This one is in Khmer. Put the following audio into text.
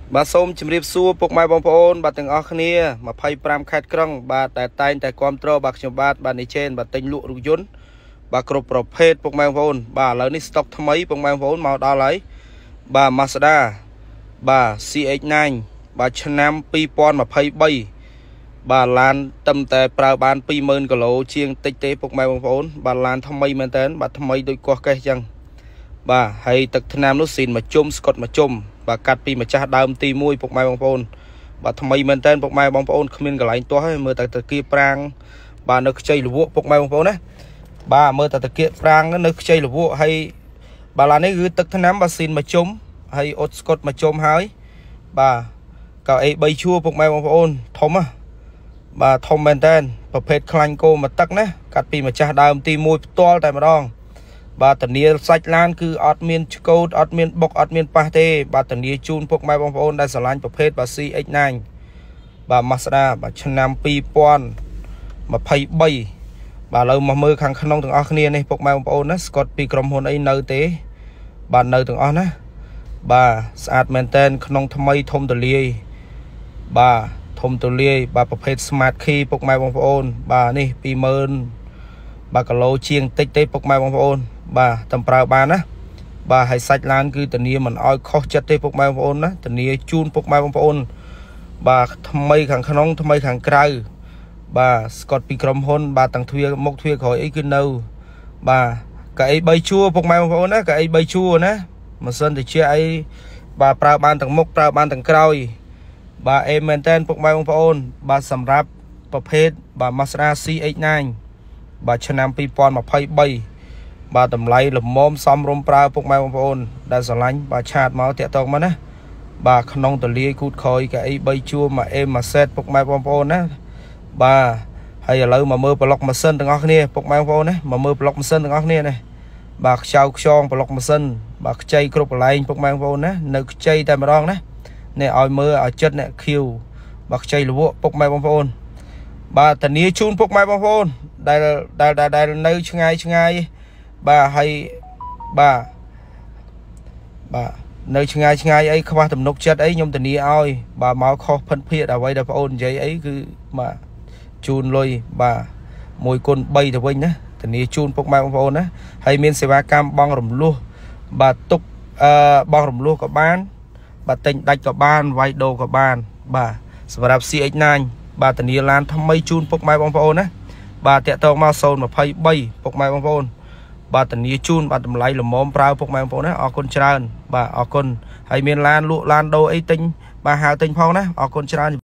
បាទសូមជម្រាបសួរពុកម៉ែបងប្អូនបាទទាំងអស់គ្នា25ខេត្តក្រុងបាទតែតែងតែគ្រប់គ្រងបាទខ្ញុំបាទនេះចេនបាទទិញលក់រថយន្តបាទគ្រប់ប្រភេទពុកម៉ែបងប្អូនបាទឥឡូវនេះស្តុកថ្មីពុកម៉ែបងប្អូនមកដល់ហើយបាទ Mazda បាទ CX9 បាទឆ្នាំ2023បាទឡានត្រឹមតែប្រើបាន 20000 គីឡូជាងតិចទេពុកម៉ែបងប្អូនបាទឡានថ្មីមែនតើបាទថ្មីដូចកោះកេះចឹងបាទហើយទឹកថ្នាំនោះស៊ីនមកជុំស្កុតមកជុំបាទកាត់ពីម្ចាស់ដើមទី1ពុកម៉ែបងប្អូនបាទថ្មីមែនតើពុកម៉ែបងប្អូនគ្មានកន្លែងទាស់ហើយមើលតែតាគៀប្រាំងបាទនៅខ្ចីលវក់ពុកម៉ែបងប្អូនណាបាទមើលតែតាគៀប្រាំងនៅខ្ចីលវក់ហើយបាទឡាននេះគឺទឹកថ្នាំបាទស៊ីនមកជុំហើយអ៊ុតស្កុតមកជុំហើយបាទកៅអី3ជួរពុកម៉ែបងប្អូនធំណាបាទធំមែនតើប្រភេទខ្លាញ់គោមកទឹកណាកាត់ពីម្ចាស់ដើមទី1ផ្ទាល់តែម្ដងបាទធានាសាច់ឡានគឺអត់មានឆ្កូតអត់មានបុកអត់មានប៉ះទេបាទធានាជូនពុកម៉ែបងប្អូនដែលស្រឡាញ់ប្រភេទបាទ CX9 បាទ Mazda បាទឆ្នាំ2023បាទឥឡូវមកមើលខាងក្នុងទាំងអស់គ្នានេះពុកម៉ែបងប្អូនណាស្កុតពីក្រុមហ៊ុនអីនៅទេបាទនៅទាំងអស់ណាបាទស្អាតមែនតែនក្នុងថ្មីធំទូលាយបាទធំទូលាយបាទប្រភេទ Smart Key ពុកម៉ែបងប្អូនបាទនេះ 20000 បាទគីឡូជាងតិចទេពុកម៉ែបងប្អូនបាទតំប្រើបានណាបាទហើយសាច់ឡានគឺធានាមិនអោយខុសចិត្តទេពុកម៉ែបងប្អូនណាធានាជូនពុកម៉ែបងប្អូនបាទថ្មីខាងក្នុងថ្មីខាងក្រៅបាទស្កុតពីក្រុមហ៊ុនបាទទាំងទ្វារមុខទ្វារក្រោយអីគឺនៅបាទកៅអី3ជួរពុកម៉ែបងប្អូនណាកៅអី3ជួរណាម៉ាស៊ីនតិចអីបាទប្រើបានទាំងមុខប្រើបានទាំងក្រោយបាទអេមែនតែនពុកម៉ែបងប្អូនបាទសម្រាប់ប្រភេទបាទ Mazda CX9 បាទឆ្នាំ2023បាទតម្លៃល្មមសមរម្យប្រើពុកម៉ែបងប្អូនដែលស្រឡាញ់បាទឆាតមកតាក់តងមកណាបាទក្នុងតលាយគូតក្រោយកៅអី3ជួរមកអេមួយសេតពុកម៉ែបងប្អូនណាបាទហើយឥឡូវមកមើលប្លុកម៉ាស៊ីនទាំងអស់គ្នាពុកម៉ែបងប្អូនណាមកមើលប្លុកម៉ាស៊ីនទាំងអស់គ្នានេះបាទខ្ចៅខ្យងប្លុកម៉ាស៊ីនបាទខ្ចីគ្រប់កន្លែងពុកម៉ែបងប្អូនណានៅខ្ចីតែម្ដងណានេះឲ្យមើលឲ្យចិត្តអ្នកខៀវបាទខ្ចីលវក់ពុកម៉ែបងប្អូនបាទធានាជូនពុកម៉ែបងប្អូនដែលនៅឆ្ងាយបាទហើយបាទនៅឆ្ងាយអីខ្វះទំនុកចិត្តអីខ្ញុំធានាឲ្យបាទមកខុសភិនភាគអ្វីដែលបងអូននិយាយអីគឺបាទជូនលុយបាទ1គុណ3ទៅវិញណាធានាជូនពុកម៉ែបងប្អូនណាហើយមានសេវាកម្មបង់រំលោះបាទទុកបង់រំលោះក៏បានបាទទិញដាច់ក៏បានវាយដូរក៏បានបាទសម្រាប់ CX9 បាទធានាឡានថ្មីជូនពុកម៉ែបងប្អូនណាបាទតាក់ទងមក023ពុកម៉ែបងប្អូនបាទធានាជូនបាទតម្លៃល្មមប្រើពុកម៉ែបងប្អូនណាអរគុណច្រើនបាទអរគុណហើយមានឡានលក់ឡានដូរអីទិញបាទហៅទិញផងណាអរគុណច្រើន